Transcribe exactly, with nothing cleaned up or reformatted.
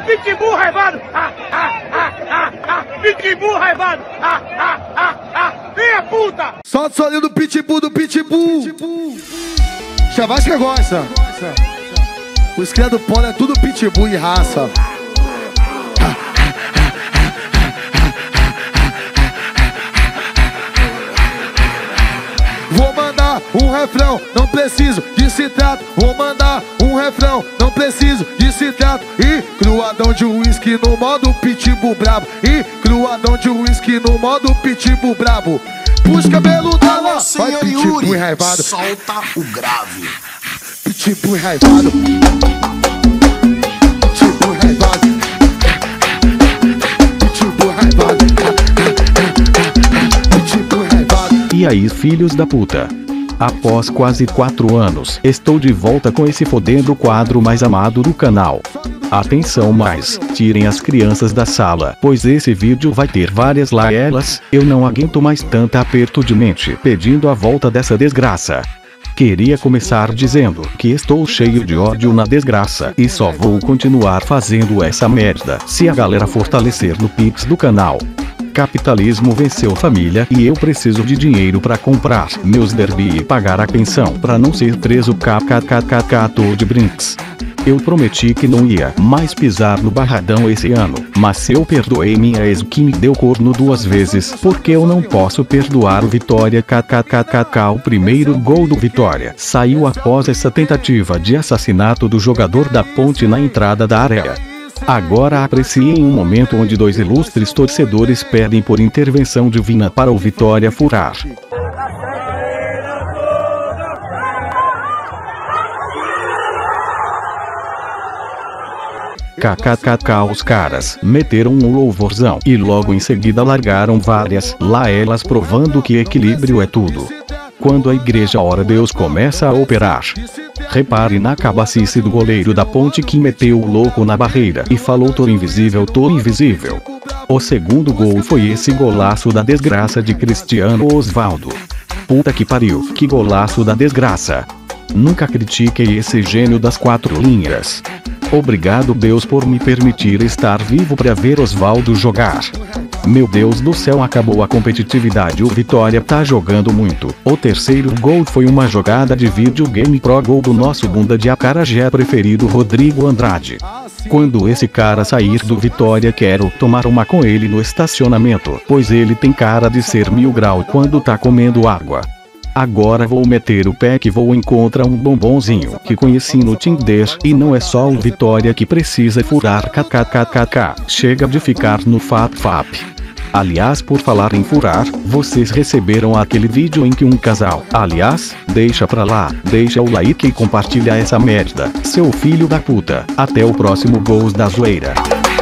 Pitbull raivado! Ah, ah, ah, ah, ah. Pitbull raivado! Ah, ah, ah, ah. Minha puta! Solta o solinho do Pitbull, do Pitbull! Já vai que gosta! Os cria do polo é tudo Pitbull e raça. Vou mandar um refrão, não preciso de citrato. Vou mandar um refrão, não preciso de citrato. E cruadão de uísque no modo Pitbull brabo. E cruadão de uísque no modo Pitbull brabo. Puxa cabelo dela, vai Pitbull enraivado. Solta o grave. Pitbull enraivado. Pitbull enraivado. Pitbull enraivado. Pitbull enraivado. E aí, filhos da puta? Após quase quatro anos, estou de volta com esse fodendo quadro mais amado do canal. Atenção mais, tirem as crianças da sala, pois esse vídeo vai ter várias laelas. Eu não aguento mais tanta aperto de mente pedindo a volta dessa desgraça. Queria começar dizendo que estou cheio de ódio na desgraça e só vou continuar fazendo essa merda se a galera fortalecer no Pix do canal. Capitalismo venceu família e eu preciso de dinheiro pra comprar meus derby e pagar a pensão pra não ser preso kkkk tô de brinks. Eu prometi que não ia mais pisar no barradão esse ano, mas eu perdoei minha ex que me deu corno duas vezes, porque eu não posso perdoar o Vitória kkkk. O primeiro gol do Vitória saiu após essa tentativa de assassinato do jogador da Ponte na entrada da área. Agora apreciem um momento onde dois ilustres torcedores pedem por intervenção divina para o Vitória furar. Kkkk. Os caras meteram um louvorzão e logo em seguida largaram várias laelas provando que equilíbrio é tudo. Quando a igreja ora, Deus começa a operar. Repare na cabacice do goleiro da Ponte que meteu o louco na barreira e falou tô invisível, tô invisível. O segundo gol foi esse golaço da desgraça de Cristiano Osvaldo. Puta que pariu, que golaço da desgraça. Nunca critiquei esse gênio das quatro linhas. Obrigado Deus por me permitir estar vivo pra ver Osvaldo jogar. Meu Deus do céu, acabou a competitividade, o Vitória tá jogando muito. O terceiro gol foi uma jogada de videogame pro gol do nosso bunda de acarajé preferido, Rodrigo Andrade. Quando esse cara sair do Vitória quero tomar uma com ele no estacionamento, pois ele tem cara de ser mil grau quando tá comendo água. Agora vou meter o pé que vou encontrar um bombonzinho que conheci no Tinder e não é só o Vitória que precisa furar kkkk. Chega de ficar no fap fap. Aliás, por falar em furar, vocês receberam aquele vídeo em que um casal, aliás, deixa pra lá, deixa o like e compartilha essa merda, seu filho da puta. Até o próximo Gols da Zoeira.